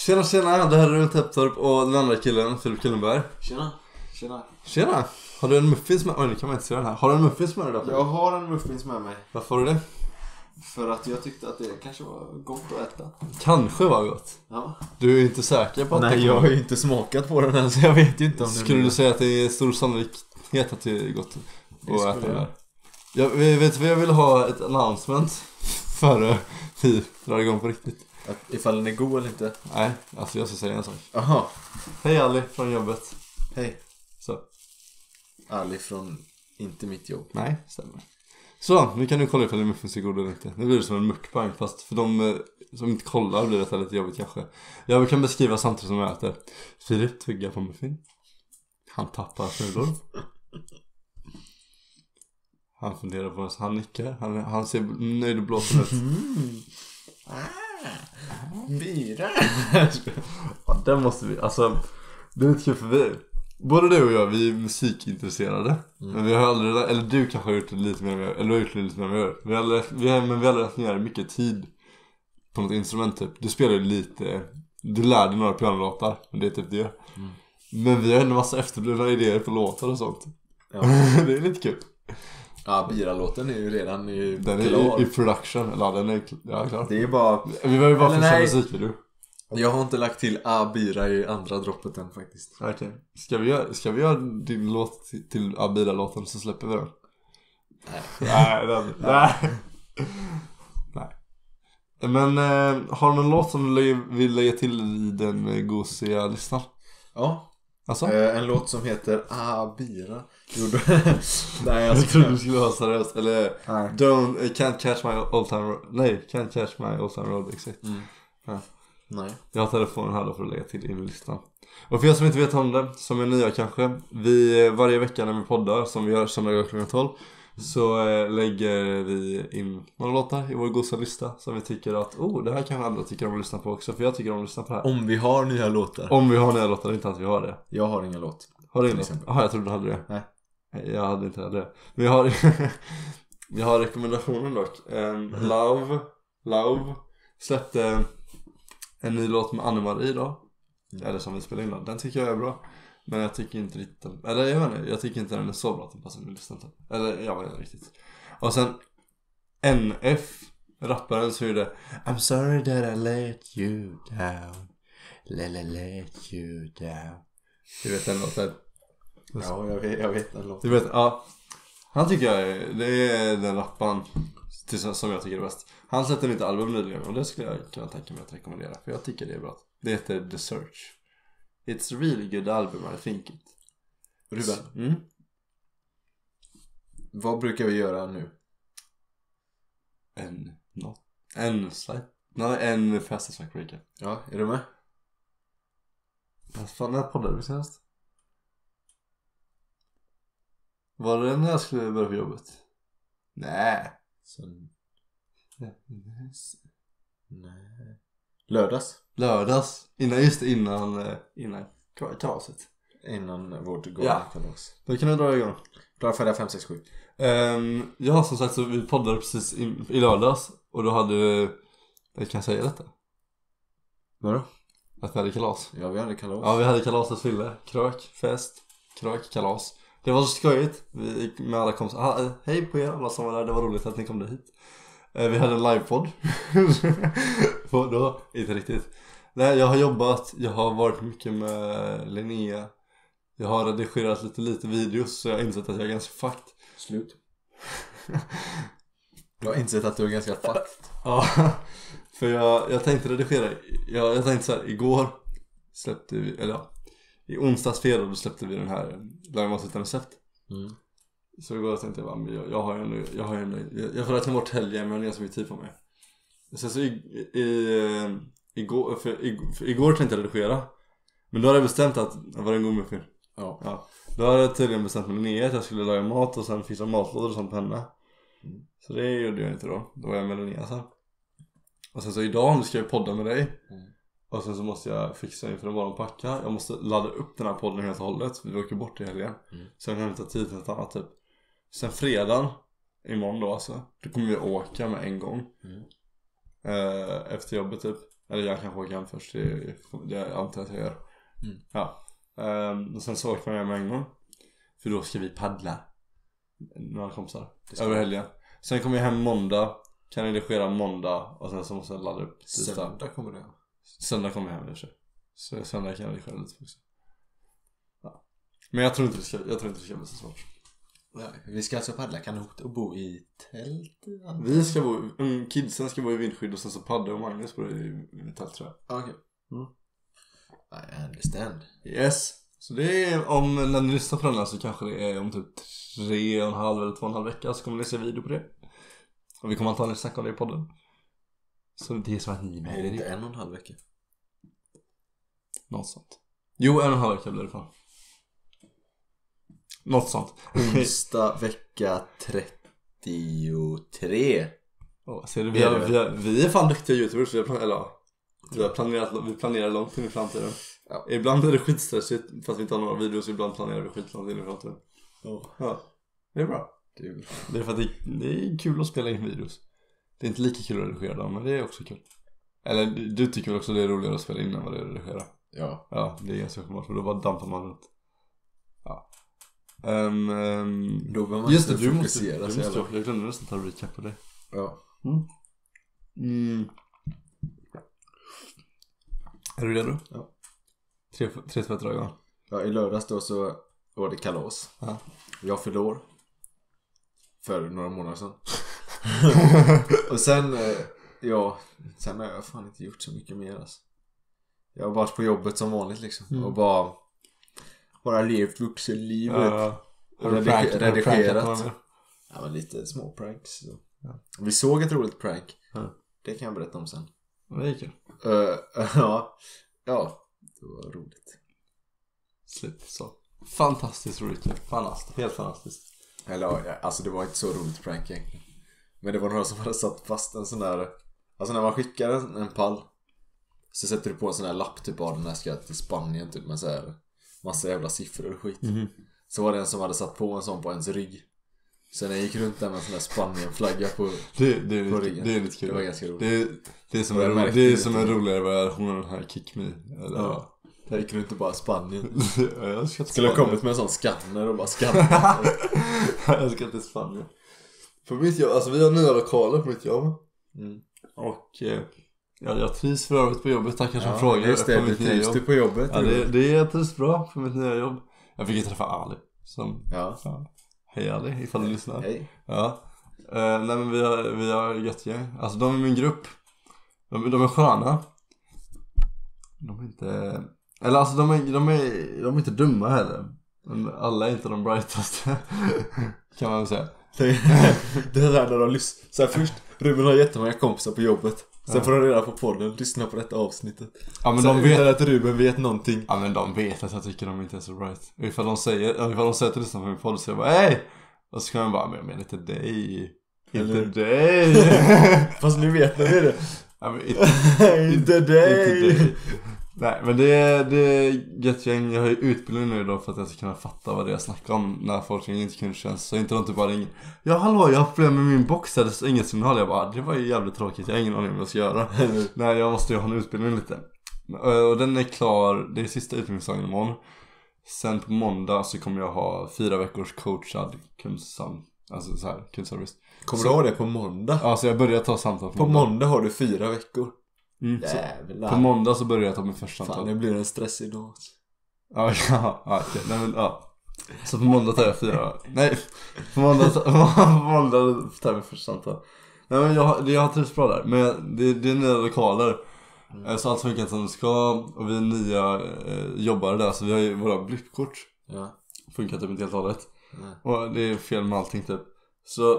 Tjena, det här är Runt Heptorp och den andra killen, Filip Kullenberg. Tjena. Har du en muffins med? Oj, nu kan man inte se den här. Har du en muffins med dig då? Jag har en muffins med mig. Varför har du det? För att jag tyckte att det kanske var gott att äta. Kanske var gott. Ja. Du är inte säker på att Nej, jag har ju inte smakat på den än, så jag vet ju inte om det. Skulle du säga att det är stor sannolikhet att det är gott att äta det? Jag vet vad jag vill ha ett announcement före vi drar igång på riktigt. Att ifall den är god eller inte? Nej, alltså jag ska säga en sak. Aha. Hej Ali från jobbet. Hej. Så. Ali från inte mitt jobb. Nej, stämmer. Så, nu kan du kolla ifall det muffins är god eller inte. Nu blir det som en mukbang, fast för de som inte kollar blir det lite jobbigt kanske. Jag kan beskriva samtidigt som jag äter. Filip tuggar på muffin. Han tappar smulor. Han funderar på oss, han nickar. Han ser nöjd och blåsen ut. Bira. Ja, den måste vi, alltså det är lite kul för vi, både du och jag, vi är musikintresserade. Men vi har aldrig, eller du kanske har gjort det lite mer än eller du har gjort det lite mer än vi gör. Vi har aldrig lagt ner mycket tid på något instrument typ. Du spelar ju lite, du lär dig några pianolåtar, men det är typ det. Men vi har en massa efterblivna idéer på låtar och sånt. Ja. Det är lite kul. Ja, Bira-låten är ju redan den är klar. i production, eller den är klar. Det är bara... Vi var ju bara för nej. musikvideo. Jag har inte lagt till Bira i andra droppet än faktiskt. Okej. Ska vi göra din låt till Abira-låten så släpper vi den? Nej. Men har du någon låt som du vill lägga till i den gosiga listan? Ja. Alltså? En låt som heter Bira. Nej, jag trodde du skulle vara seriöst. Eller nej. Can't catch my old time road. Nej, Can't catch my old time road, exakt. Ja. Nej. Jag har telefonen här då för att lägga till in i listan. Och för er som inte vet om det, som är nya kanske, varje vecka när vi poddar, som vi gör söndagar klockan 12, så lägger vi in några låtar i vår gosa lista som vi tycker att, det här kan andra tycker om att lyssna på också, för jag tycker om att lyssna på det här. Om vi har nya låtar. Om vi har nya låtar, inte att vi har det. Jag har ingen låt. Har du ingen låt? Jaha, jag trodde du hade det. Nej. Jag hade inte det. Men jag har rekommendationen dock. Love släppte en ny låt med Anne-Marie då. Eller som vi spelar in då. Den tycker jag är bra. Men jag tycker inte riktigt. Eller jag vet inte, jag tycker inte den är så bra att den passar med listan. Eller jag vet inte riktigt. Och sen NF, rapparen, så är det I'm sorry that I let you down. Let you down. Du vet den låten? Ja, jag vet den låten. Du vet, ja. Han tycker jag det är den rappan som jag tycker är bäst. Han släppte inte album nyligen och det skulle jag kunna tänka mig att rekommendera, för jag tycker det är bra. Det heter The Search. It's a really good album, I think it. Ruben, vad brukar vi göra nu? En Fastest Track Recap. Ja, är du med? Vad fan, när poddade vi senast? Var det när jag skulle börja på jobbet? Nej. Nej. Lördags. Innan kalaset. Innan vårt kalas. Då kan du dra igång. Klara färdiga 5, 6, 7. Ja, som sagt, så vi poddade precis i lördags. Och då hade jag kan säga detta. Vadå? Att vi hade kalas. Ja, vi hade kalas. Ja, vi hade kalasets fylle. Kalas. Det var så skojigt. Vi med alla kom så, hej på er alla som var där. Det var roligt att ni kom hit. Vi hade en livepodd. Då, inte riktigt. Nej, jag har jobbat. Jag har varit mycket med Linnea. Jag har redigerat lite videos, så jag har insett att jag är ganska fucked. Slut. Jag har insett att du är ganska fucked. Ja, för jag tänkte redigera. Jag tänkte så här, igår släppte vi, eller ja, i onsdags fredag då släppte vi den här Lärm oss utan recept. Så igår tänkte jag bara, jag får räkna bort helgen, men jag har ganska mycket tid på mig. Sen så igår tänkte jag redigera. Men då hade jag bestämt att var det en god muffin. Ja. Då hade jag tydligen bestämt med Linnea att jag skulle laga mat och sen fixa matlådor och sånt på henne. Så det gjorde jag inte då. Då var jag med Linnea sen. Och sen så idag ska jag podda med dig. Och sen så måste jag fixa inför en morgonpacka. Jag måste ladda upp den här podden helt och hållet. Vi åker bort i helgen. Sen kan jag ta tid till något annat typ. Sen fredagen, imorgon då alltså, då kommer vi åka med en gång. Efter jobbet typ. Eller jag kanske åker hem först. Det antar jag att jag gör. Ja. Och sen så åker man hem en gång. För då ska vi paddla. Några kompisar. Över helgen. Sen kommer jag hem måndag. Kan redigera måndag. Och sen så måste jag ladda upp tisdag. Söndag kommer du hem. Söndag kommer jag hem i och för sig. Så söndag kan jag redigera lite också. Ja. Men jag tror inte det ska bli så svårt. Nej, vi ska alltså paddla kanot och bo i tält. Vi ska bo, kidsen ska bo i vindskydd. Och sen så Padde och Magnus bor i tält, tror jag. Okej. I understand. Yes. Så det är, om när ni lyssnar på den här så kanske det är om typ 3,5 eller 2,5 vecka. Så kommer ni se video på det. Och vi kommer antagligen snacka om det i podden. Så det är så att ni är med. Är det inte 1,5 vecka? Något sånt. Jo, 1,5 vecka blir det fan. Något sånt. Onsdag vecka 33. Ser du, vi är fan duktiga YouTubers. Vi planerar långt in i framtiden. Ja. Ibland är det skitstressigt för att vi inte har några videos. Ibland planerar vi skitlångt in i framtiden. Ja. Det är bra. Det är för att det är kul att spela in videos. Det är inte lika kul att redigera dem, men det är också kul. Eller du tycker väl också det är roligare att spela in än vad det är att redigera? Ja. Ja, det är ganska uppenbart. För då bara dampar man runt. Ja. Då behöver man just inte det, du fokusera. jag glömde nästan ta recap på det. Ja. Är du redo? Ja. 3 tvättdrag, va? Ja, i lördags då så var det kalas. Ja. Jag fyllde år. För några månader sedan. Och sen sen har jag fan inte gjort så mycket mer alltså. Jag har varit på jobbet som vanligt liksom. Och bara levt vuxenlivet. Redigerat. Ja, men lite små pranks så. Ja. Vi såg ett roligt prank. Det kan jag berätta om sen. Det gick ju. Ja, det var roligt. Slut så. Fantastiskt roligt. Helt fantastiskt. Eller alltså det var inte så roligt prank egentligen. Men det var några som hade satt fast en sån där. Alltså när man skickar en pall så sätter du på en sån här lapp typ av den här ska till Spanien typ med så här massa jävla siffror och skit. Så var det en som hade satt på en sån på ens rygg. Så när jag gick runt där med en sån där Spanien-flagga på ryggen. Det är lite kul. Det var ganska roligt. Det är som en roligare version av den här Kick Me. Eller, ja. Jag gick runt och bara Spanien. Jag skulle ha kommit med en sån skanner och bara skanna. Jag ska till Spanien. För mitt jobb, alltså vi har nya lokaler på mitt jobb. Och jag trivs för övrigt på jobbet. Tackar som frågar. Just det, du trivs du på jobbet. Ja, det trivs bra på mitt nya jobb. Jag fick ju träffa Ali. Hej Ali, ifall du lyssnar. Hej. Ja. Nej men vi har gött gäng. Alltså de är min grupp. De är sköna. De är inte... Eller alltså de är inte dumma heller. Men alla är inte de brightaste. Kan man väl säga. Det är där de lyssnar. Så här, först, Ruben har jättemånga kompisar på jobbet. Sen får de reda på podden, lyssna på detta avsnittet. Ja, men de vet att Ruben vet någonting. Ja, men de vet att jag tycker de inte är så bright. Ifall de säger till lyssna på min podd så jag bara hej! Och så kan man bara, men inte dig. Inte dig. Fast nu vet ni det. Ja, men inte dig. Nej, men det är gött gäng. Jag har ju utbildning nu då för att jag ska kunna fatta vad det är jag snackar om när folk inte kunde känna. Så inte de typ bara ringer. Ja, hallå, jag har problem med min box. Det är inget signal. Jag bara, det var ju jävligt tråkigt. Jag har ingen aning om vad jag ska göra. Nej, jag måste ju ha en utbildning lite. Och den är klar. Det är sista utbildningsdagen imorgon. Sen på måndag så kommer jag ha 4 veckors coachad kundservice. Kommer du ha det på måndag? Ja, så jag börjar ta samtal på måndag har du 4 veckor. På måndag så börjar jag ta min första samtal. Fan, det blir en stressig dag. Ja, okej. Nej, men, ja. Så på måndag tar jag 4. Nej, på måndag tar jag min första samtal. Nej, men jag har trivs bra där. Men det är nya lokaler. Så allt funkar som det ska. Och vi är nya jobbare där. Så vi har ju våra blippkort. Ja. Funkar typ inte helt hållet. Och det är fel med allting typ. Så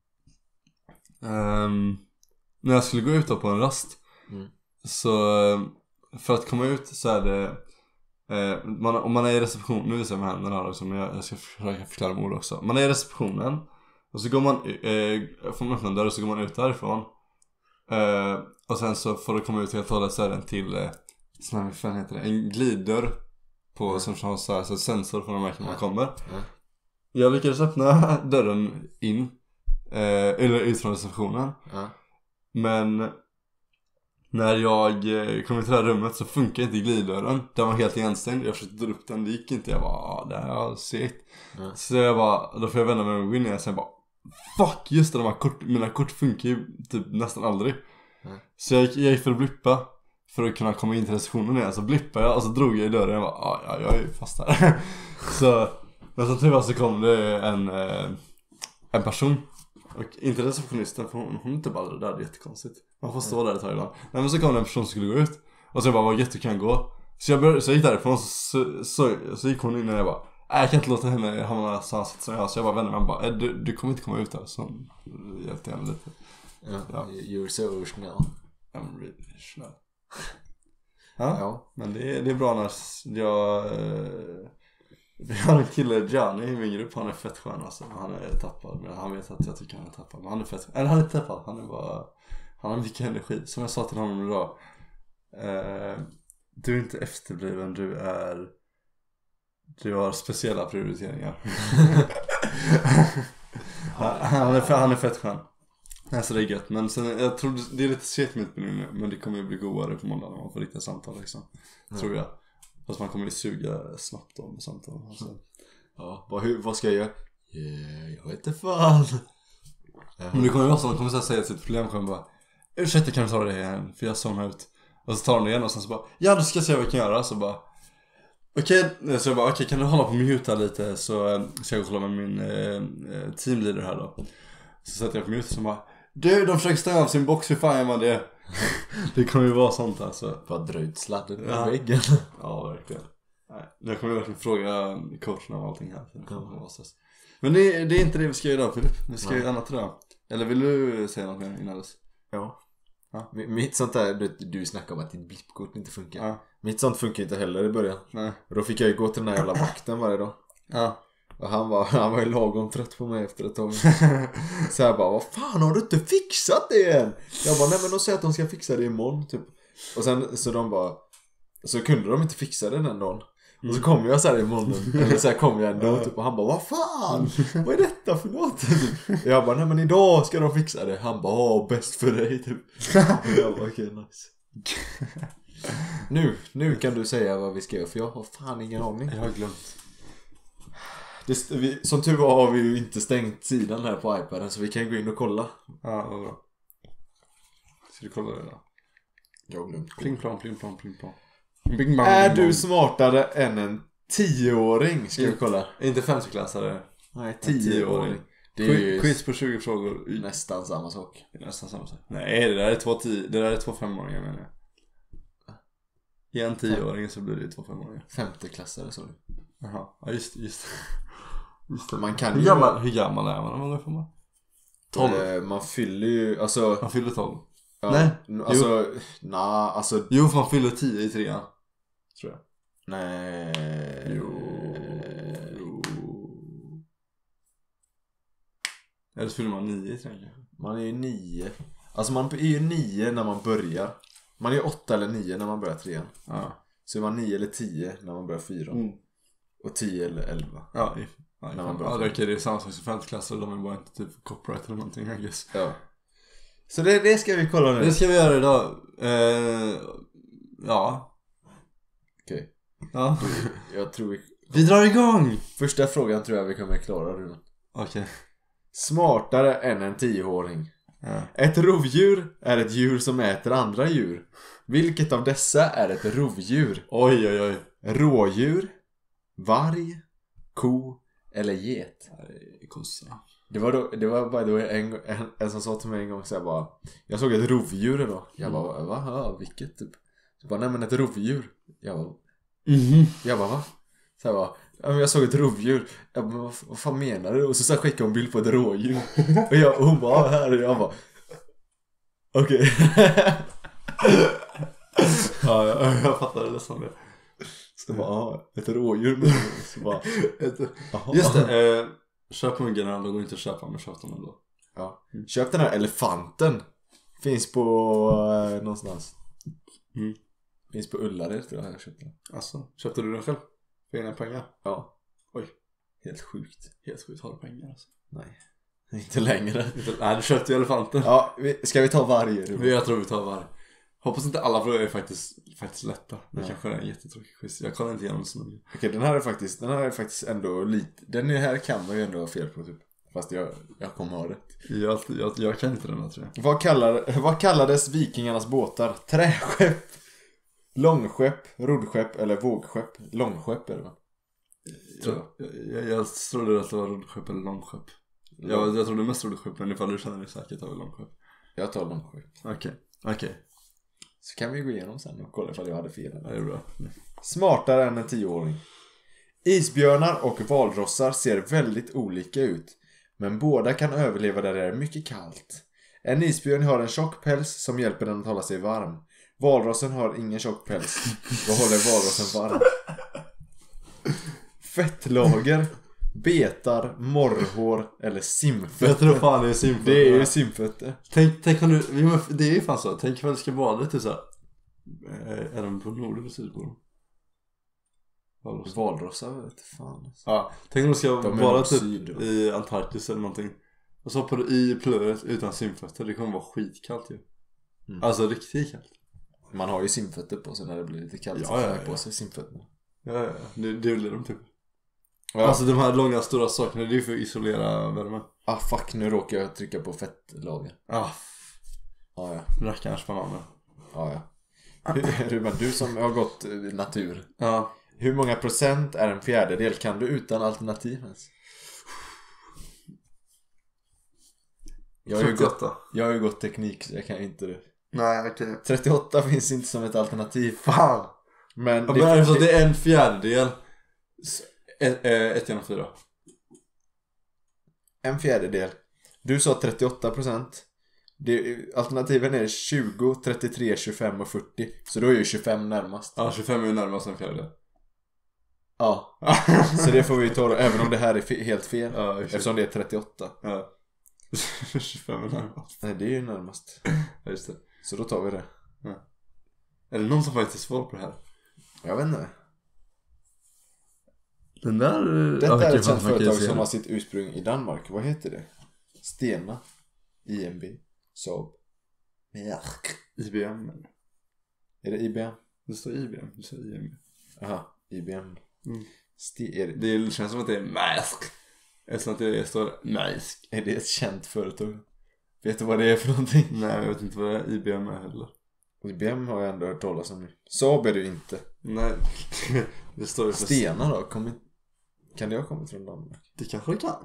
när jag skulle gå ut då på en rast. Så för att komma ut så är det om man är i reception. Nu visar jag med händerna här också, men jag ska försöka förklara med ord också. Man är i receptionen. Och så går man får man öppna en dörr och så går man ut därifrån. Och sen så får du komma ut helt och hållet. Så är det en till en gliddörr på, som har så här, så sensor för de märken man kommer. Jag lyckades öppna dörren in eller ut från receptionen. Men När jag kom in till det här rummet så funkar inte gliddörren. Den var helt igenstängd. Jag försökte dra upp den, det gick inte. Jag bara, det här är segt. Så jag bara, då får jag vända mig med Winnie. Sen bara, fuck, just det, mina kort funkar ju typ nästan aldrig. Så jag gick för att blippa. För att kunna komma in till receptionen igen. Så blippade jag och så drog jag i dörren. Jag bara, ja, jag är ju fast här. Men så tror jag så kom det en person. Och inte receptionisten, för hon inte bara det där, det är jättekonstigt. Man får stå där ett tag ibland. Nej, men så kom det en person som skulle gå ut. Och så jag bara, vad gött, du kan gå. Så jag gick därifrån så gick hon in och jag bara, jag kan inte låta henne hamna samma sätt som jag. Så jag bara vände mig och bara, du kommer inte komma ut här. Så hjälpte jag henne lite. Ja. You're so snäll. I'm really snäll. Ja, men det är bra när vi har en kille, Gianni, i min grupp. Han är fett skön alltså. Han är tappad, men han vet att jag tycker han är tappad. Men han är fett, eller han är inte tappad. Han har mycket energi. Som jag sa till honom idag, du är inte efterbliven. Du har speciella prioriteringar. Han är fett skön. Alltså det är gött. Men sen, jag tror det är lite segt med utbildning nu. Men det kommer ju bli godare på måndag när man får riktiga samtal liksom. Tror jag. Fast man kommer ju suga snabbt om samtal alltså. Ja, vad ska jag göra? Jag vet inte fan. Men det kommer ju vara så, man kommer säga sitt problem. Kommer bara, ursäkta, kan du ta det igen? För jag somnar ut. Och så tar de det igen och sen så bara, ja, du ska se vad jag kan göra. Så bara, så jag bara, okej, kan du hålla på och muta lite? Så ska jag kolla med min teamleader här då. Så sätter jag på mute och så bara, du, de försöker stänga av sin box, hur fan gör man det? Det kommer ju vara sånt alltså. Bara dra ut sladden på väggen. Ja, verkligen. Nej, jag kommer verkligen fråga coachen om allting här. Men det är inte det vi ska göra idag, Filip. Vi ska göra annat idag. Eller vill du säga något mer innan dess? Ja. Mitt sånt där, du snackar om att ditt blippkort inte funkar. Ja. Mitt sånt funkar inte heller i början. Nej. Och då fick jag ju gå till den här jävla vakten varje dag. Ja. Och han var ju lagom trött på mig efter ett tag. Så jag bara, vad fan, har du inte fixat det än? Jag bara, nej men de säger att de ska fixa det imorgon typ. Och sen så de bara, så kunde de inte fixa det den dagen. Och så kom jag så här imorgon. Eller så här kom jag ändå typ. Och han bara, vad fan, vad är detta för något? Jag bara, nej men idag ska de fixa det. Han bara, bäst för dig typ. Och jag bara, okej, nice. Nu kan du säga vad vi ska göra. För jag har fan ingen aning. Jag har glömt. Som tur var har vi ju inte stängt sidan här på iPaden. Så vi kan gå in och kolla. Ja, vad bra. Ska du kolla det då? Jag har glömt. Pling plong. Bing, bang, är du smartare än en 10-åring? Ska vi kolla. Inte 5-klassare. Nej, 10-åring. Det är ju quiz på 20 frågor. Nästan samma sak. Nej, det där är 2 5-åringar menar jag. I en 10-åring så blir det ju 2 5-åringar. 5-klassare så du. Jaha, ja just Man kan hur gammal är man när man får man? 12. Man fyller ju, alltså man fyller 12. Ja, nej, alltså jo, för man fyller 10 i 3. Tror jag. Nej. Jo. Eller så fyller man 9 i 3. Man är ju 9. Alltså man är ju 9 när man börjar. Man är 8 eller 9 när man börjar 3. Ja. Så är man 9 eller 10 när man börjar 4. Och 10 eller 11. Ja, när man börjar. Ja, det är samma som 5-klasser. De är bara inte typ copyright eller någonting, I guess. Ja. Så det ska vi kolla nu. Det ska vi göra idag. Ja. Okej. Ja. Jag tror vi drar igång. Första frågan tror jag vi kommer klara nu. Okej. Smartare än en 10-åring. Ja. Ett rovdjur är ett djur som äter andra djur. Vilket av dessa är ett rovdjur? Oj. Rådjur, varg, ko eller get? Kossa. Det var bara en som sa till mig en gång så jag bara, jag såg ett rovdjur då. Jag bara, va? Vilket typ? Så bara, nej men ett rovdjur. Jag bara, va? Så jag bara, jag såg ett rovdjur. Jag bara, vad fan menar du? Och så skickade hon bild på ett rådjur. Och hon bara, här. Och jag bara, okej. Ja, jag fattar det nästan det. Så bara, ett rådjur. Så bara, just det, köp muggarna, då går inte att köpa, men köp dem ändå. Ja. Köp den här elefanten. Finns på någonstans. Finns på Ullared, tror jag köpte den. Alltså, köpte du den själv? För egna pengar? Ja. Oj. Helt sjukt. Har du pengar alltså? Nej. Inte längre. Nej, du köpte ju elefanten. Ja, ska vi ta varje? Jag tror vi tar varje. Hoppas inte alla frågor är faktiskt lätta. Det kanske är en jättetråkig quiz. Jag kollar inte igenom så mycket. Okej, den här är faktiskt ändå lite. Den här kan man ju ändå ha fel på typ. Fast jag kommer ha rätt. Jag kan inte den här, tror jag. Vad kallades vikingarnas båtar? Träskepp, långskepp, roddskepp eller vågskepp? Långskepp är det va? Jag trodde att det var roddskepp eller långskepp. Jag trodde mest roddskepp, men ifall du känner dig säker tar vi långskepp. Jag tar långskepp. Okej. Så kan vi gå igenom sen och kolla ifall jag hade fel. Det är bra. Smartare än en 10-åring. Isbjörnar och valrossar ser väldigt olika ut. Men båda kan överleva där det är mycket kallt. En isbjörn har en tjock päls som hjälper den att hålla sig varm. Valrossen har ingen tjock päls. Vad håller valrossen varm? Fettlager, betar, morrhår eller simfötter. Jag tror fan det är simfötter. Det är ju simfötter. Tänk om du... Det är ju fan så. Tänk om du ska bada till så här. Är de på nord eller sydpolen? Valrossar vet fan. Ja, tänk om du ska bada typ i Antarktis eller någonting. Och så hoppar du i plöret utan simfötter. Det kommer vara skitkallt ju. Alltså riktigt kallt. Man har ju simfötter på sig när det blir lite kallt. Ja. På sig simfötterna. Ja. Det är de typ. Ja. Alltså de här långa stora sakerna, det är ju för att isolera värmen. Fuck, nu råkar jag trycka på fettlager. Ja. Rackarns bananer. Ja. Ruben, du som har gått natur. Ja. Hur många procent är en fjärdedel? Kan du utan alternativ ens? Jag har ju gått teknik så jag kan inte det. Nej, okej. 38 finns inte som ett alternativ. Fan. Men det är en fjärdedel. 1 genom 4. En fjärdedel. Du sa 38%. Alternativen är 20, 33, 25 och 40. Så då är ju 25 närmast. Ja, 25 är ju närmast en fjärdedel. Ja. Så det får vi ta då, även om det här är helt fel. Ja, eftersom det är 38. Ja. 25 är närmast. Nej, det är ju närmast. Ja, just det. Så då tar vi det. Ja. Är det någon som faktiskt svar på det här? Jag vet inte. Detta är ett sånt företag som har sitt ursprung i Danmark. Vad heter det? Stena, IMB, Saab, Merck. IBM. Är det IBM? Det står IBM, det står IMB. Aha, IBM. Det känns som att det är Maersk. Eftersom att det står Maersk. Är det ett känt företag? Vet du vad det är för någonting? Nej, jag vet inte vad IBM är heller. IBM har jag ändå hört talas om. Saab är det inte. Nej, det står ju för Stena då? Kan det ha kommit från Danmark? Det kanske det kan.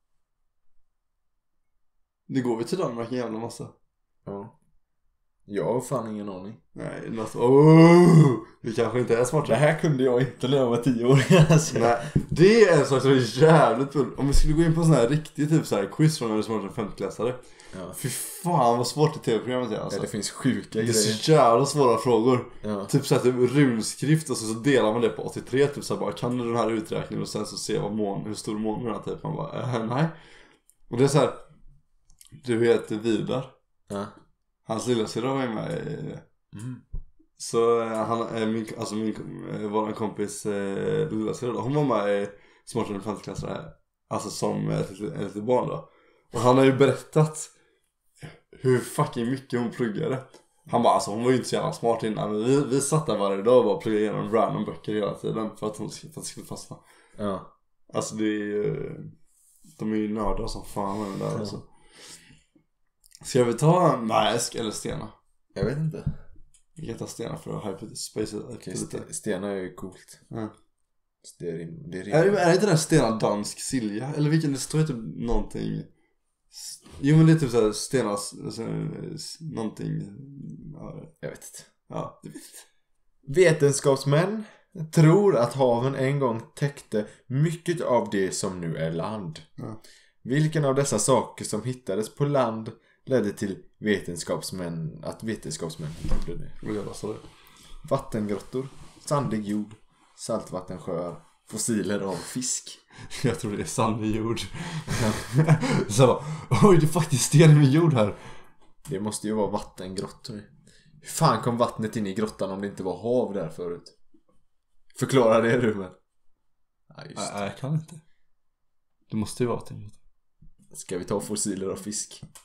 Det går vi till Danmark en jävla massa. Ja. Jag har fan ingen aning. Nej, det kanske inte är smart. Det här kunde jag inte när jag var 10 år. Alltså. Nej, det är en sak som är jävligt kul. Om vi skulle gå in på sån här riktig typ så här quiz från när du smartare 5-klassare. Ja. Fy fan vad svårt det tv-programmet är alltså. Ja, det finns sjuka grejer. Det är så jävla svåra frågor. Ja. Typ så här typ runskrift och så delar man det på 83 typ så här, bara kan du den här uträkningen och sen så se hur stor månen är typ. Man bara nej. Och det är så här. Du heter Vidar. Ja. Hans lillasyrra var med i det. Så våran kompis lillasyrra då, hon var med i smartare än 5-klassare här. Alltså som ett litet barn då. Och han har ju berättat hur fucking mycket hon pluggade. Han bara, alltså hon var ju inte så jävla smart innan. Men vi satt där varje dag och bara pluggade igenom random böcker hela tiden. För att hon skulle fastna. Ja. Alltså det är ju... De är ju nördar som fan med det där alltså. Ska vi ta Maersk eller Stena? Jag vet inte. Vi kan ta Stena för att hype space lite. Stena är ju coolt. Ja. Det är inte den Stena dansk Silja? Eller vilken, det står ju typ någonting. Jo men det är typ såhär Stenas någonting. Ja. Jag vet inte. Ja, du vet. Vetenskapsmän tror att haven en gång täckte mycket av det som nu är land. Ja. Vilken av dessa saker som hittades på land ledde till att vetenskapsmän trodde det? Vattengrottor, sandig jord, saltvattensjöar, fossiler av fisk. Jag tror det är sandig jord. Så bara, oj det är faktiskt sten med jord här. Det måste ju vara vattengrottor. Hur fan kom vattnet in i grottan om det inte var hav där förut? Förklara det, Ruben. Ja, just det. Jag kan inte. Det måste ju vara vattengrottor. Ska vi ta fossiler av fisk?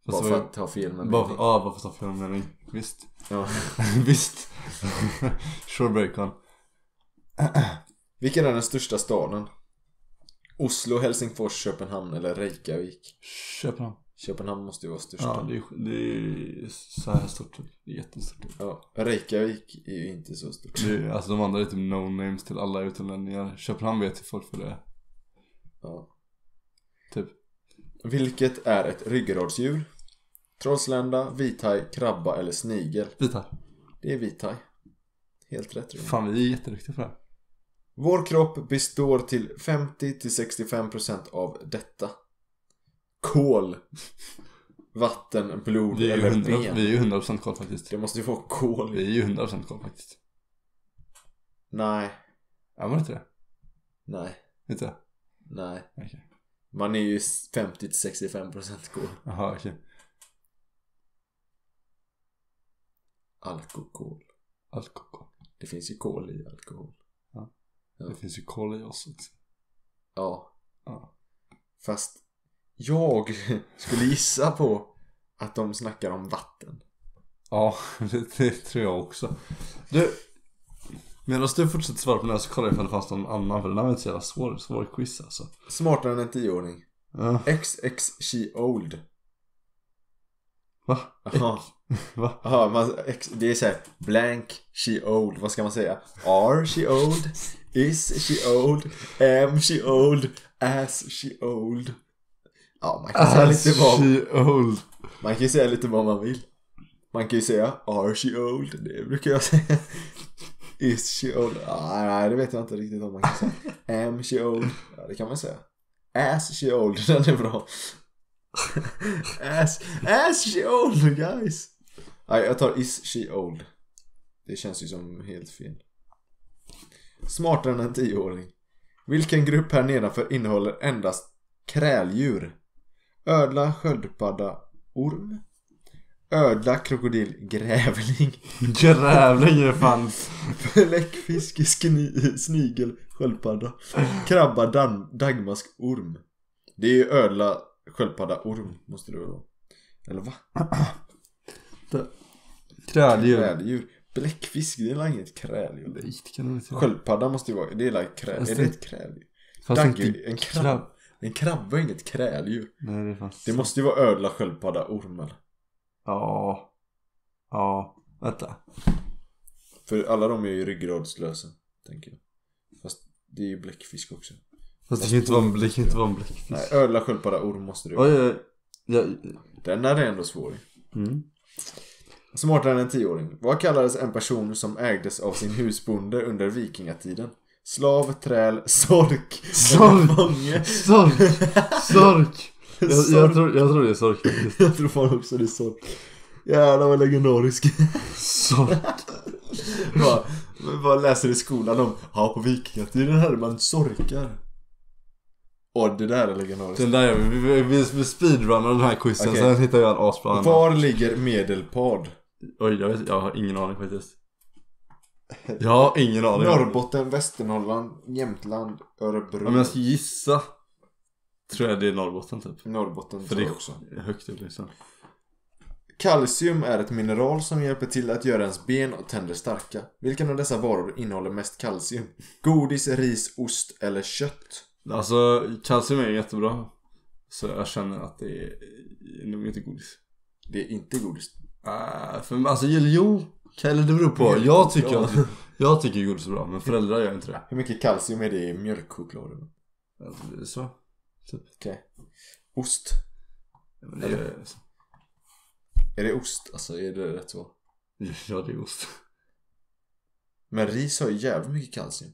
Bara för att ta fel med mening. Bara för att ta fel med mening. Visst. Ja. Visst. Sure bacon. Vilken är den största staden? Oslo, Helsingfors, Köpenhamn eller Reykjavik? Köpenhamn. Köpenhamn måste ju vara störst. Ja, det är så här stort. Det är jättestort. Ja, Reykjavik är ju inte så stort. Alltså de andra är typ no-names till alla utomlänningar. Köpenhamn vet ju folk för det. Ja. Typ. Vilket är ett ryggradsdjur? Trollslända, vithaj, krabba eller snigel? Vithaj. Det är vithaj. Helt rätt. Fan, vi är jätteduktiga för det. Vår kropp består till 50-65% av detta: kol, vatten, blod eller ben. Vi är ju 100% kol faktiskt. Det måste ju vara kol. Vi är ju 100% kol faktiskt. Nej. Ja, men inte det? Nej. Inte? Nej. Okay. Man är ju 50-65% kol. Jaha, okej. Okay. Alkohol. Det finns ju kol i alkohol. Ja. Det finns ju kol i oss också. Ja. Fast jag skulle gissa på att de snackar om vatten. Ja, det tror jag också. Du, medan du fortsätter svara på det här så kollar jag ifall det fanns någon annan. För den här var inte så jävla svår quiz alltså. Smartare än en 10-åring. Ja. XX she old. Va? Aha. Va? Aha, det är såhär blank she old. Vad ska man säga? Are she old? Is she old? Am she old? As she old? Ja, man kan säga lite vad man kan säga lite vad man vill. Man kan ju säga are she old? Det brukar jag säga. Is she old? Nej, det vet jag inte riktigt om man kan säga. Am she old? Ja, det kan man säga. As she old, den är bra. As she old, guys. Nej, jag tar is she old. Det känns ju som helt fel. Smartare än en 10-åring. Vilken grupp här nedanför innehåller endast kräldjur? Ödla, sköldpadda, orm. Ödla, krokodil, grävling. Grävling är fan. Bläckfisk, snigel, sköldpadda, krabba, dagmask, orm. Det är ju ödla, sköldpadda, orm. Måste det vara. Eller va? Kräldjur. Bläckfisk, det är inget kräldjur. Sköldpadda måste ju vara. Det är kräldjur. Är det ett kräldjur? En krabba är inget kräldjur. Nej, det måste ju vara ödla, sköldpadda, orm eller? Ja, vänta. För alla de är ju ryggradslösa, tänker jag. Fast det är ju bläckfisk också. Fast det kan inte vara en bläckfisk. Nej, ödla, sköldpadda, orm måste det vara. Den är ändå svår. Smartare än en 10-åring. Vad kallades en person som ägdes av sin husbonde under vikingatiden? Slav, träl, sork. Sork. Jag tror det är sork. Jag tror fan också det är sork. Jävlar vad legendarisk. Sork. Vad läser i skolan om? Ja, på vikingatiden hade man sorkar. Och det där är legendariskt. Den där vi speedrunnar den här quizen. Okay. Sen hittar jag en asbra. Var ligger Medelpad? Oj, jag har ingen aning faktiskt. Jag har ingen aning. Norrbotten, Västernorrland, Jämtland, Örebro. Om jag ska gissa tror jag det är Norrbotten typ. Norrbotten för det är också högt upp liksom. Kalcium är ett mineral som hjälper till att göra ens ben och tänder starka. Vilken av dessa varor innehåller mest kalcium? Godis, ris, ost eller kött? Alltså kalcium är jättebra. Så jag känner att det är nog inte godis. Det är inte godis. För alltså eller det beror på. Jag tycker godis är bra, men föräldrar gör inte det. Hur mycket kalcium är det i mjölkchokladen? Alltså det är så typ. Okej. Ost. Ja, är det ost? Alltså är det rätt så? Ja, det är ost. Men ris har ju jävligt mycket kalcium.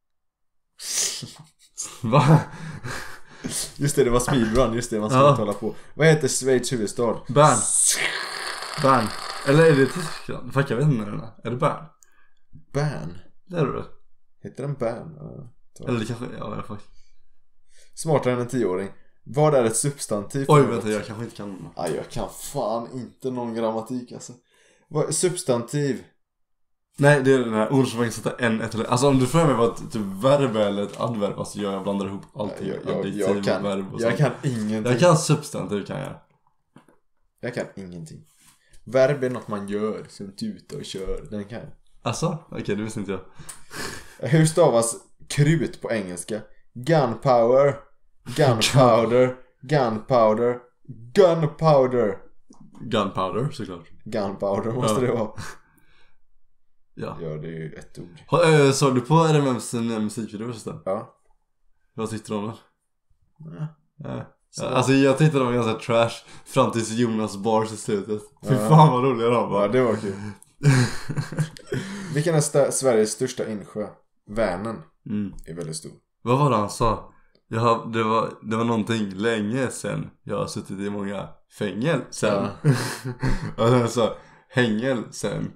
Va? Just det var speedrun. Just det, man ska hålla på. Vad heter Schweiz huvudstad? Bern. Eller är det Tyskland? Fuck, jag vet inte när den är. Är det Bern? Bern? Det är det väl? Heter den Bern? Eller det kanske, ja i alla fall. Smartare än en 10-åring. Vad är ett substantiv? Oj, vänta, jag kanske inte kan. Jag kan fan inte någon grammatik alltså. Vad är substantiv? Nej, det är den här ord som man kan sätta ett eller. Alltså om du frågar mig vad ett typ verb eller ett adverb, alltså jag blandar ihop allting. Jag kan ingenting. Jag kan substantiv, kan jag. Jag kan ingenting. Verb är något man gör, som tuta och kör. Den kan jag. Alltså? Okej, det visste inte jag. Hur stavas krut på engelska? Gunpowder. Gunpowder. Gunpowder. Gunpowder. Gunpowder, såklart. Gunpowder måste det vara. Ja. Ja, det är ju ett ord. Såg du på RMMs nya musikvideo förresten? Ja. Vad tyckte du om den? Ja. Alltså jag tyckte de var ganska trash fram tills Jonas bars i slutet. Fy fan vad roliga de var. Ja, det var kul. Vilken är Sveriges största insjö? Vänern är väldigt stor. Vad var det han sa? Det var någonting länge sen. Jag har suttit i många fängelsen. Och sen sa hängelsen.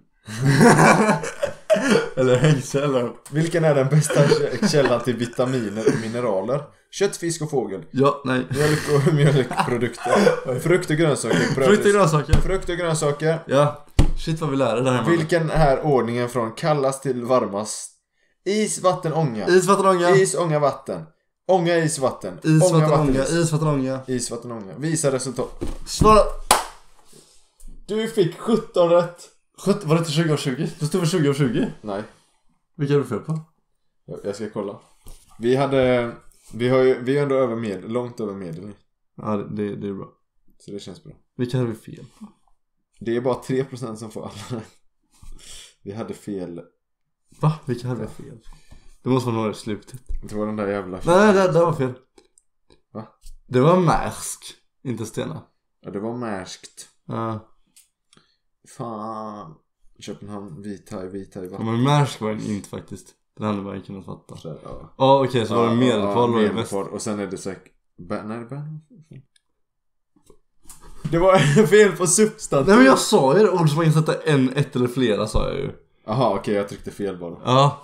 Eller hängselen. Vilken är den bästa källan till vitaminer och mineraler? Kött, fisk och fågel. Ja, nej. Mjölk och mjölkprodukter. Frukt och grönsaker. Frukt och grönsaker. Ja. Shit vad vi lär det här. Vilken är ordningen från kallast till varmast? Is, vatten, ånga. Is, vatten, ånga. Is, ånga, vatten. Ånga, is, vatten. Is, ånga, vatten, ånga. is. Is, vatten, ånga. Is, vatten, ånga. Visa resultat. Svara. Du fick 17 rätt. Var det inte 20 av 20? Det stod för 20 av 20. Nej. Vilka är du fel på? Jag ska kolla. Vi är ändå över medel, långt över medel. Ja, det är bra. Så det känns bra. Vilka hade vi fel på? Det är bara 3% som får alla. Vi hade fel. Va? Vilka hade vi fel? Det måste vara några i slutet. Det var den där jävla. Nej, det var fel. Va? Det var Märsk, inte Stena. Ja, det var Märskt. Ja. Fan. Köpenhamn, Vithaj Ja, vatten. men Märsk var en inte faktiskt. Den hade man kunnat fatta. Ja. Ja, okej, så var det medelpad och medelpad. Och sen är det säkert. Nej, det var fel på substantiv. Nej, men jag sa ju det. Ord som man kan sätta ett eller flera, sa jag ju. Jaha, okej, jag tryckte fel bara. Ja.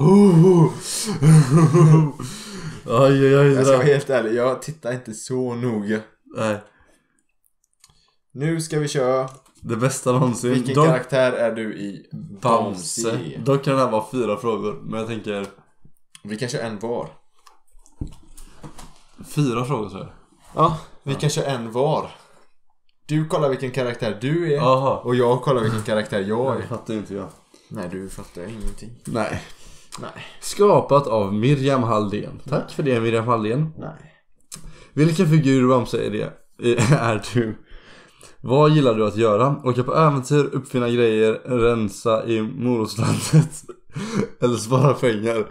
Aj, jag ska vara helt ärlig, jag tittar inte så noga. Nej. Nu ska vi köra. Det bästa någonsin. Vilken karaktär är du i Bamse? Då kan det här vara 4 frågor. Men jag tänker. Vi kan köra en var. 4 frågor så här. Ja, vi kan köra en var. Du kollar vilken karaktär du är. Aha. Och jag kollar vilken karaktär jag är. Det fattar inte jag. Nej, du fattar ingenting. Nej. Nej. Skapat av Miriam Halldén. Tack för det, Miriam Halldén. Nej. Vilken figur Bamse är det? Är du? Vad gillar du att göra? Åka på äventyr, uppfinna grejer, rensa i morotslandet eller spara pengar?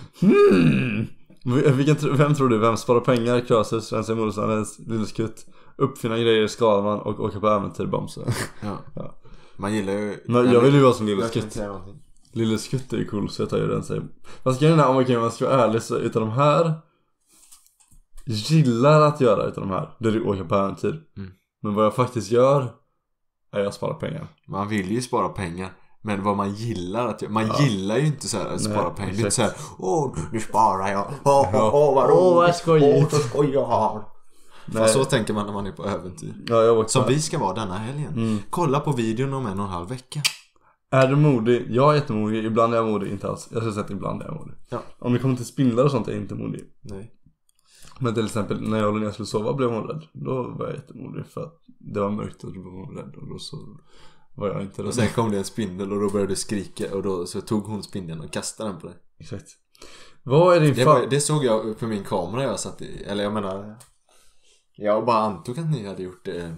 Vem tror du? Vem sparar pengar? Krösus, rensa i morotslandet, Lilleskutt, uppfinna grejer, Skalman och åka på äventyr, Bamse. Ja. Man gillar ju. Men jag vill ju vara som Lilleskutt. Lilleskutt är ju cool, så jag tar ju den sig. Vad ska jag om man ska vara ärlig, så utav de här gillar att göra utav de här, det är att åka på äventyr. Men vad jag faktiskt gör är att spara pengar. Man vill ju spara pengar. Men vad man gillar att göra. Man gillar ju inte så här att spara pengar. Det är inte så här, nu sparar jag. Vad skojigt. Fast så tänker man när man är på äventyr. Ja, som vi ska vara denna helgen. Kolla på videon om 1,5 vecka. Är du modig? Jag är jättemodig. Ibland är jag modig, inte alls. Jag skulle säga att ibland är jag modig. Om det kommer till spindlar och sånt är jag inte modig. Nej. Men till exempel när jag och Linnea skulle sova blev hon rädd. Då var jag jättemodig för att det var mörkt och då var hon rädd. Och då så var jag inte rädd. Och sen kom det en spindel och då började du skrika. Och då så tog hon spindeln och kastade den på dig. Exakt. Vad är din det såg jag på min kamera jag satt i. Eller jag menar, jag bara antog att ni hade gjort det.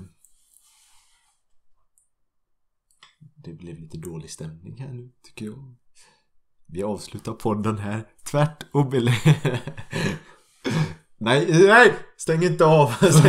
Det blev lite dålig stämning här nu, tycker jag. Vi avslutar podden här. Tvärt och Nej, stäng inte av.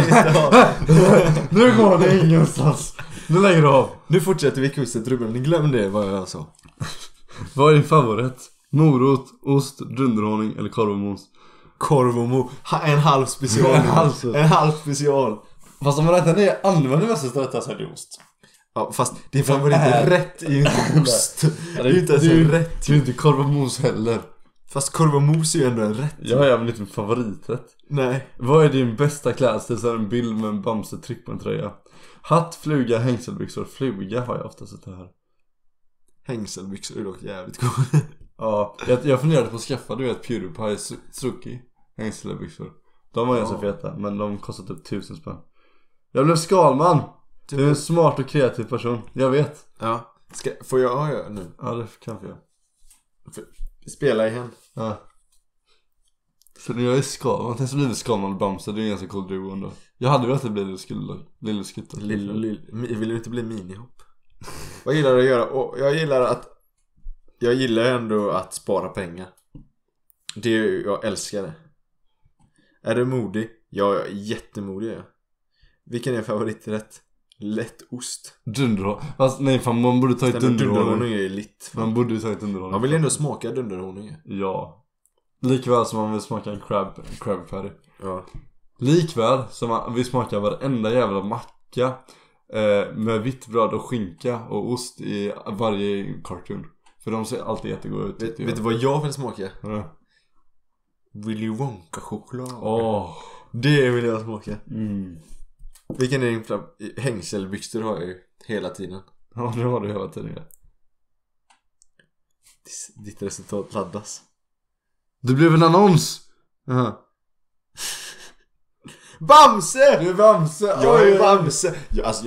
Nu går det ingenstans. Nu lägger du av. Nu fortsätter vi quizet, Ruben. Ni glömde det vad jag sa. Vad är din favorit? Morot, ost, dunderhonung eller korv och mos? Korv och mos. En halv special. En halv special. Fast om man räknar det använder mest rätta så är det ost. Ja, fast din favorit är rätt är ju inte ost. Det är inte ens rätt. Det är inte korv och mos heller. Fast korv och mos är ju ändå en rätt. Ja, men inte min favoriträtt. Nej. Vad är din bästa klädstil? Så är en bild med en Bamse tryck på en tröja. Hatt, fluga, hängselbyxor. Fluga har jag ofta sett här. Hängselbyxor är dock jävligt cool. Ja, jag funderade på att skaffa, du vet, PewDiePie Suki hängselbyxor. De var ganska feta, men de kostade typ 1000 spänn. Jag blev Skalman. Du är en smart och kreativ person. Jag vet. Ja. Får jag göra nu? Ja, det kan jag. Spela igen. Ja. Så när jag är Skalman, tänk så blir det Skalman och Bamse. Det är en ganska cool duo ändå. Jag hade velat att det blir Lille Skutt. Vill du inte bli minihopp? Vad gillar du att göra? Och jag gillar ändå att spara pengar. Jag älskar det. Är du modig? Ja, jag är jättemodig. Ja. Vilken är favoriträtt? Lätt ost. Dunderhål. Alltså, nej fan, man borde ta ett dunderhålning. Är litt. Man borde ta ett dunderhålning. Man vill ändå smaka dunderhålning. Ja. Likväl som man vill smaka en crab patty. Ja. Likväl som man vill smaka varenda jävla macka med vitt bröd och skinka och ost i varje cartoon. För de ser alltid jättegoda ut. Vet du vad jag vill smaka? Ja. Willy Wonka-choklad. Det vill jag smaka. Vilken är din hängselbyxor har jag ju hela tiden? Ja, det har du hela tiden. Ja. Ditt resultat laddas. Det blev en annons. Bamse! Du är Bamse. Jag är Bamse.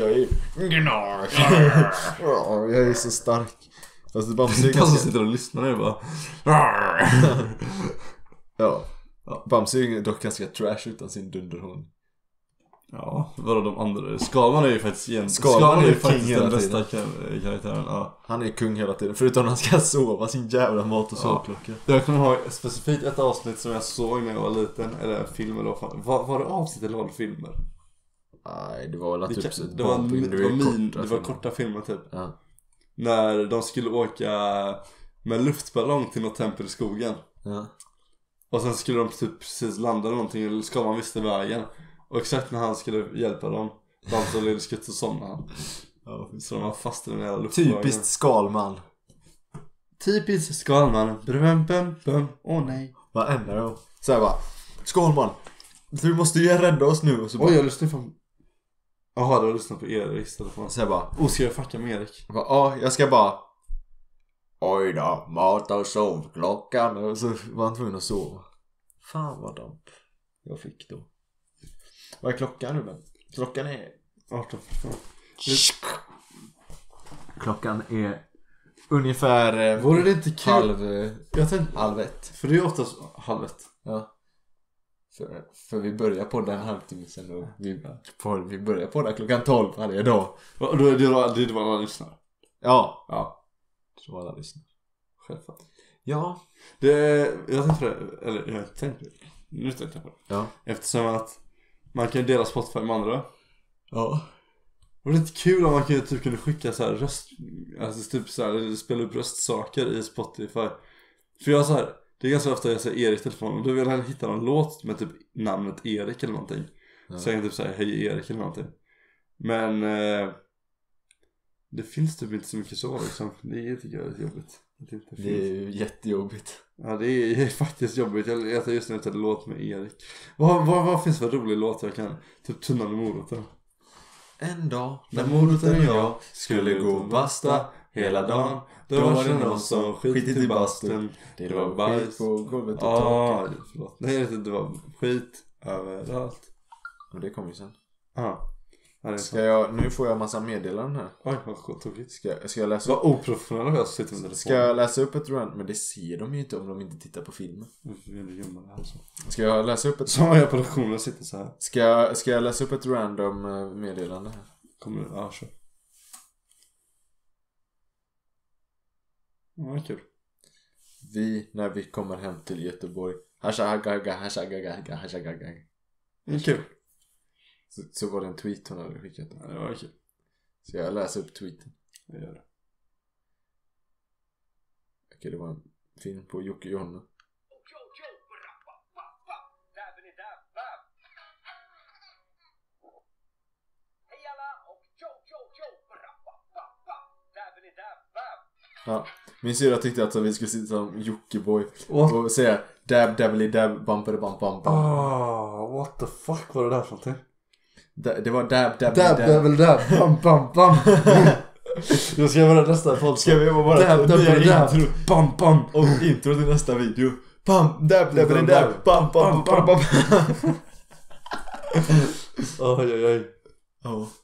Jag är så stark. Fast Bamse är ganska... som sitter och lyssnar nu bara. Ja. Bamse är dock ganska trash utan sin dunderhån. Ja, vadå de andra? Skalman är ju faktiskt Skalman är ju faktiskt king den bästa karaktären. Ja. Han är kung hela tiden. Förutom när han ska sova sin jävla mat och sovklocka. Jag kommer ha specifikt ett avsnitt som jag såg när jag var liten. Eller en film eller vad fan. Var det avsnitt eller var det filmer? Nej, det var väl typ det var korta filmer typ. Ja. När de skulle åka med luftballong till något tempel i skogen. Ja. Och sen skulle de typ precis landa eller någonting. Eller ska man visste vägen. Och exakt när han skulle hjälpa dem, Bamse och Lille Skutt, så somnade han. Ja, så de var fast i den här luftballongen. Typiskt Skalman. Typiskt Skalman. Åh nej. Vad ändrar jag? Så här bara, Skalman, du måste ju rädda oss nu. Och så bara, jag lyssnar fan. Jaha, du har lyssnat på Eriks telefon. Så jag bara, ska jag fucka med Erik? Jag ska bara, oj då, mat och sovklockan. Och så var han tvungen att sova. Fan vad damp jag fick då. Vad är klockan nu men? Klockan är 18:45. Klockan är ungefär vore det inte kul? Jag tänkte halv ett. För det är oftast halv ett. Ja. För vi börjar på den halvtimme sen och vi börjar på den klockan 12 varje dag. Och då är det var alla lyssnar. Ja. Det var alla lyssnar. Självklart. Ja. Jag tänkte det, eller jag tänkte det. Nu tänkte jag på det. Ja. Eftersom att man kan dela Spotify med andra. Ja. Och det är inte kul om man typ kunde skicka så här röst, alltså typ så här, spela upp röstsaker i Spotify. För jag så här, det är ganska ofta jag säger Erik telefon och då vill jag hitta någon låt med typ namnet Erik eller någonting. Så jag kan typ säga hej Erik eller någonting. Men det finns typ inte så mycket så liksom. Det tycker jag är jobbigt. Det är ju jättejobbigt. Ja, det är faktiskt jobbigt. Jag tar just nu efter en låt med Erik. Vad finns för rolig låt jag kan typ tunna med moroten? En dag när moroten och jag skulle gå och basta hela dagen. Då var det någon som skitit i basten. Det var bajs på golvet och taket. Förlåt. Nej, det var skit överallt. Och det kom ju sen. Nu får jag massa meddelanden här. Oj, vad tokigt. Ska jag läsa upp? Vad oprofessionella jag sitter med telefon. Ska jag läsa upp ett rant? Men det ser de ju inte om de inte tittar på filmen. Ska jag läsa upp ett... Som jag på lektionen sitter så här. Ska jag läsa upp ett random meddelande här? Kommer du? Ja, kör. Ja, kul. När vi kommer hem till Göteborg. Hashtag. Kul. Så var det en tweet hon hade skickat. Ja, det var kul. Så jag läser upp tweeten. Jag gör det. Okej, det var en film på Jocke och Jonna. Ja, min syra tyckte att vi skulle sitta som Jockeboy och säga dab dabbly dab bumper bump bump. What the fuck var det där för någonting? Det var dab dabbly dab bump bump bump. Då ska jag vara nästa folk. Ska vi bara dab dabbly dab bump bump och intro till nästa video. Bump dab dabbly dab bump bump bump. Oj. Oh.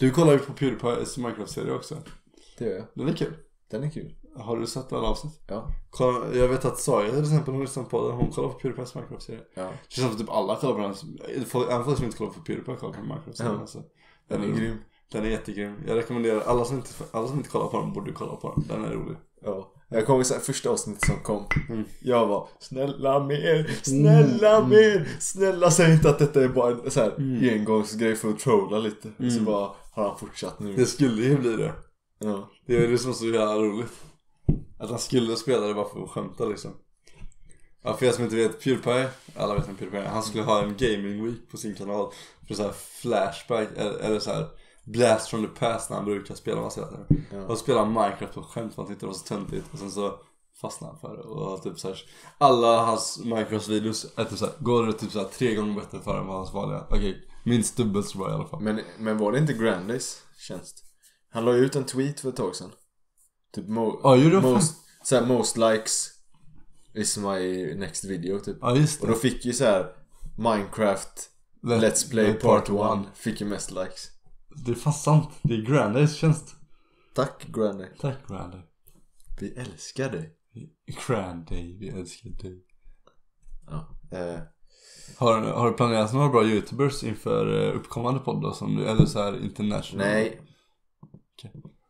Du kollar ju på PewDiePie's Minecraft-serie också. Det gör jag. Den är kul. Den är kul. Har du sett alla avsnitt? Ja. Jag vet att Saja till exempel, hon lyssnar på den. Hon kollar på PewDiePie's Minecraft-serie. Ja. Det känns som typ alla kollar på den. Även folk som inte kollar på PewDiePie kollar på Minecraft-serien. Ja. Alltså. Den är grym. Den är jättegrym. Jag rekommenderar alla som inte kollar på den borde kolla på den. Den är rolig. Ja. Jag kommer ihåg första avsnittet som kom. Jag var snälla mer, snälla säg inte att detta är bara en så här engångsgrej för att trolla lite. Så bara har han fortsatt nu. Det skulle ju bli det. Ja. Det är det som är så jävla roligt. Att han skulle spela det bara för att skämta liksom. Ja, för jag som inte vet PewDiePie, alla vet om PewDiePie, han skulle ha en gaming week på sin kanal. För så här flashback eller så här blast from the past när han brukar spela massa saker. Ja. Och spela Minecraft på skämt för att han tyckte det var så töntigt. Och sen så fastnade han för det. Och typ så här, alla hans Minecraft-videos är typ så här, går det typ så här 3 gånger bättre för än vad hans vanliga. Okej, minst dubbelt så bra i alla fall. Men var det inte Grandis tjänst? Han la ut en tweet för ett tag sedan. Typ most likes is my next video typ. Ja, just det. Och då fick ju så här Minecraft Let's Play Part 1 fick ju mest likes. Det är fast sant. Det är Grandis tjänst. Tack Grandy. Tack Grandy. Vi älskar dig. Grandy, vi älskar dig. Ja. Har du planerat några bra YouTubers inför uppkommande poddar som du, eller så här international? Nej. Okay.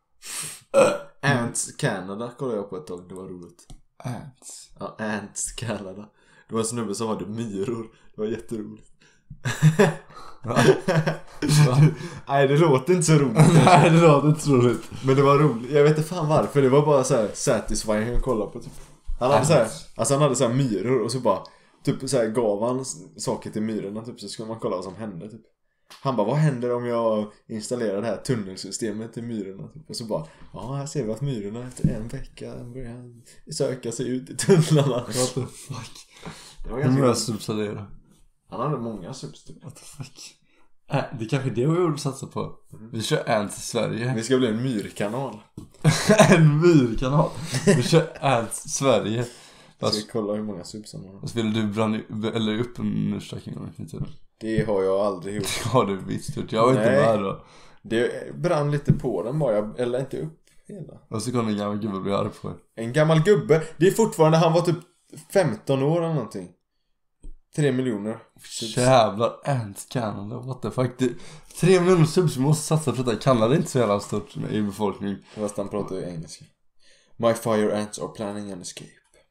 Ants Canada kollade jag på ett tag, det var roligt. Ants? Ja, Ants Canada. Det var en snubbe som hade myror. Det var jätteroligt. Nej, det låter inte så roligt. Nej, det låter inte så roligt. Men det var roligt. Jag vet inte fan varför. Det var bara så här satisfying att kolla på typ. Han hade så här myror och så bara typ så här gav han saker till myrorna typ, så skulle man kolla vad som hände typ. Han bara, vad händer om jag installerar det här tunnelsystemet till myrorna typ? Och så bara, ja, här ser vi att myrorna efter en vecka börjar söka sig ut i tunnlarna. What the fuck? Det var ganska många subsidier. Han hade många subsidier. What the fuck? Det är kanske det vi borde satsa på. Vi kör Ants i Sverige. Vi ska bli en myrkanal. En myrkanal. Vi kör Ants Sverige. Jag ska kolla hur många subs han har. Och så vill du eller upp en myrstack gång i tiden. Det har jag aldrig gjort. Det har du visst gjort. Jag var inte med då. Det brann lite på den bara. Eller inte upp hela. Och så kom en gammal gubbe bli arg på. En gammal gubbe? Det är fortfarande, han var typ 15 år eller någonting. 3 miljoner subs. Jävlar, Ants Canada, what the fuck. 3 miljoner subs, vi måste satsa på detta. Canada är inte så jävla stort i befolkning. Fast han pratar ju engelska. My fire ants are planning an escape.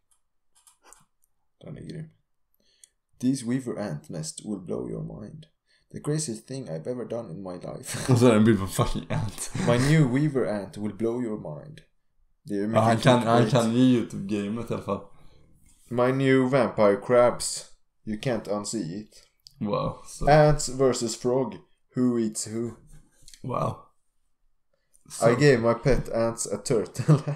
Den är grym. These weaver ant nests will blow your mind. The craziest thing I've ever done in my life. Och så är det en bild på fucking ant. My new weaver ant will blow your mind. Det är ju han kan ju YouTube-gamet i alla fall. My new vampire crabs. You can't unsee it. Wow. So. Ants versus frog. Who eats who? Wow. So. I gave my pet ants a turtle.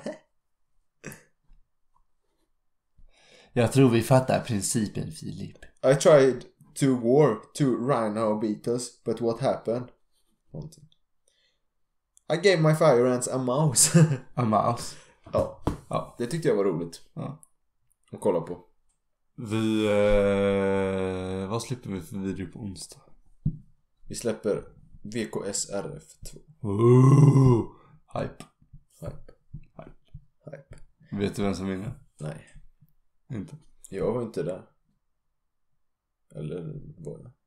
Jag tror vi fattar principen, Filip. I tried to war to rhino beat us, but what happened? I gave my fire ants a mouse. A mouse? Ja. Det tyckte jag var roligt. Ja. Att kolla på. Vad släpper vi för video på onsdag? Vi släpper VKSRF 2. Hype. Hype. Vet du vem som vinner? Nej. Inte. Jag var inte där. Eller var jag?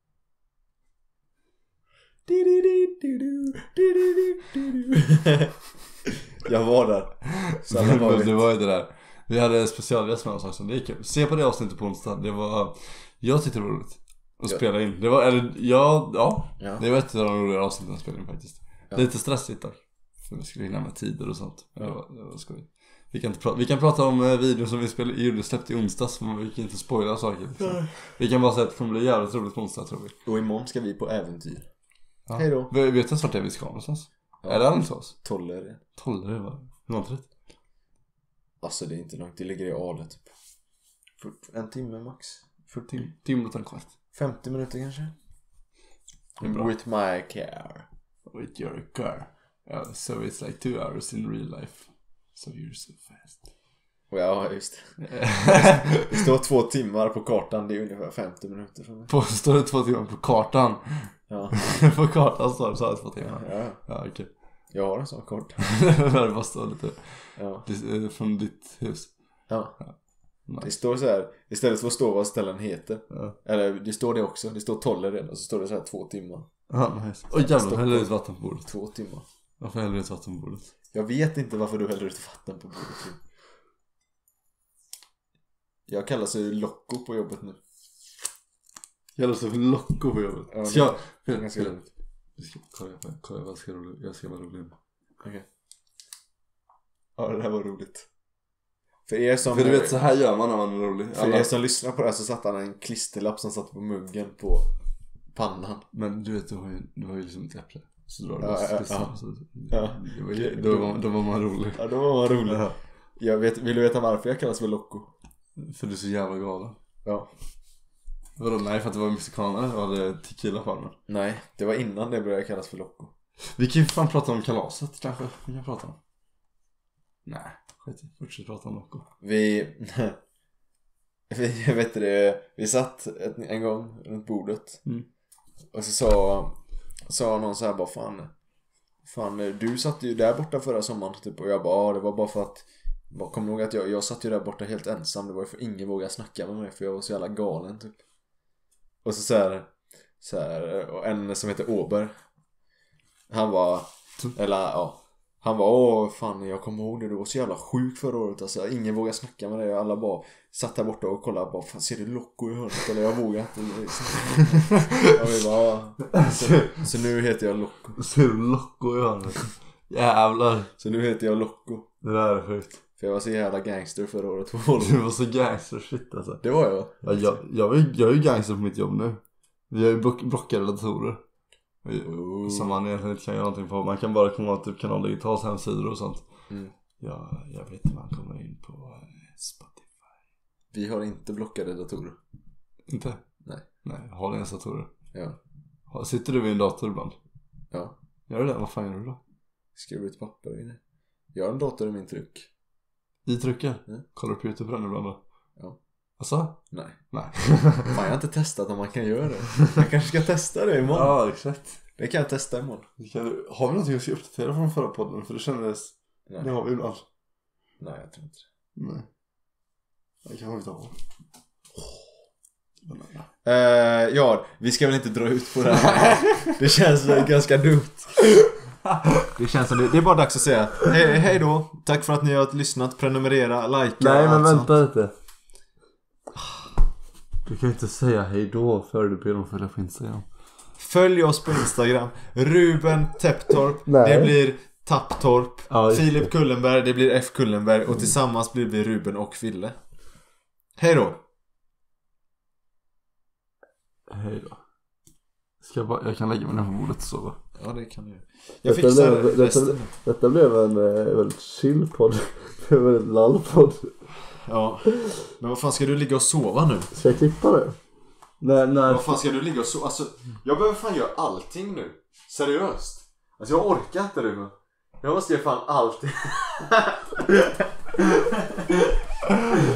Jag var där. Du var inte där. Vi hade specialgäst med oss också. Det är kul. Se på det avsnittet på onsdag. Jag tyckte det var roligt att spela in. Det var, det var ett av de roliga avsnitten att spela in faktiskt. Ja. Lite stressigt dock. För vi skulle hinna med tider och sånt. Men det var skoj. Vi kan prata om videon som vi släppte i onsdags, men vi kan inte spoila saker liksom. Vi kan bara säga att det kommer bli jävligt roligt på onsdag, tror vi. Och imorgon ska vi på äventyr. Ja. Hej då. Vet du vart det är vi ska någonstans? Ja. Är det Alingsås? Tollare, va? Hur långt är det? Alltså det är inte långt, det ligger i Ale typ. En timme max. 40 timmar och en kvart. 50 minuter kanske. With my car. With your car. Yeah, so it's like 2 hours in real life. So you're so fast. Ja, just det. Det står 2 timmar på kartan. Det är ungefär 50 minuter från mig. Står det 2 timmar på kartan? Ja. På kartan står det så här 2 timmar. Ja, okej. Jag har en sån kort. Där det bara står lite från ditt hus. Ja. Nice. Det står så här, istället för att stå vad ställen heter. Eller det står det också. Det står Tollered och så står det så här 2 timmar. Ja, nice. Och jävlar, häller ut vatten på bordet. 2 timmar. Varför häller du ut vatten på bordet? Jag vet inte varför du häller ut vatten på bordet. Jag kallas ju Loco på jobbet nu. Jag kallas för Loco på jobbet. Ja, det är ganska roligt. Kolla vad ska roligt. Jag ska vara rolig. Okej. Ja, det här var roligt. För du vet, så här gör man när man är rolig. För er som lyssnar på det här så satt han en klisterlapp som satt på muggen på pannan. Men du vet, du har ju liksom ett äpple. Så drar du Då var man rolig. Ja, då var man rolig. Vill du veta varför jag kallas för Loco? För du är så jävla galen. Ja. Vadå, nej, för att det var mexikaner och hade tequila på armen? Nej, det var innan det började kallas för Loco. Vi kan ju fan prata om kalaset kanske. Vi kan prata om. Nej, skit i. Fortsätt prata om Loco. Vi vet det, vi satt en gång runt bordet. Och så sa någon så här bara fan du satt ju där borta förra sommaren typ. Och jag bara, det var bara för att kom ihåg att jag satt ju där borta helt ensam. Det var ju för ingen vågade snacka med mig för jag var så jävla galen typ. Och så här och en som heter Åberg. Han var fan, jag kommer ihåg det, du var så jävla sjuk förra året alltså, ingen vågade snacka med dig. Alla bara satt där borta och kollade bara, fan, ser du Loco i hörnet? Eller jag vågar inte. Och vi bara, så nu heter jag Loco. Ser du Loco i hörnet? Jävlar. Så nu heter jag Loco. Det där är sjukt. För jag var så jävla gangster förra året. Du var så gangster shit alltså. Det var jag. Jag är ju gangster på mitt jobb nu. Vi har ju blockade datorer. Som man egentligen inte kan göra någonting på. Man kan bara komma till typ Kanal Digitals hemsidor och sånt. Jag vet inte, man kommer in på Spotify. Vi har inte blockade datorer. Inte? Nej. Har ni ens datorer? Ja. Sitter du vid en dator ibland? Ja. Gör du det? Vad fan gör du då? Skriver ut papper inne. Jag har en dator i min tryck. I trycken? Kollar du på YouTube på den ibland då? Ja. Alltså? Nej. Fan, jag har inte testat om man kan göra det. Jag kanske ska testa det imorgon. Ja, exakt. Det kan jag testa imorgon. Har vi någonting att ska uppdatera från förra podden? För det kändes... Nej. Det har vi ibland. Nej, jag tror inte det. Nej. Det kan vi inte ha. Ja, vi ska väl inte dra ut på det här. Det känns ganska dumt. Det känns som det är bara dags att säga hej då. Tack för att ni har lyssnat, prenumerera, likea. Nej, men vänta lite. Du kan inte säga hej då för du ber dem följa på Instagram. Följ oss på Instagram. Ruben Tepptorp. Det blir Tapptorp. Filip Kullenberg, det blir F Kullenberg. Och tillsammans blir vi Ruben och Fille. Hej då. Hej då. Jag kan lägga mig ner på bordet och sova. Ja, det kan du. Detta blev en väldigt chill podd. Det blev en väldigt lall-podd. Ja. Men vad fan ska du ligga och sova nu? Ska jag klippa det? Nej. Vad fan ska du ligga och sova? Alltså, jag behöver fan göra allting nu. Seriöst. Alltså jag orkar inte det nu. Jag måste göra fan allting.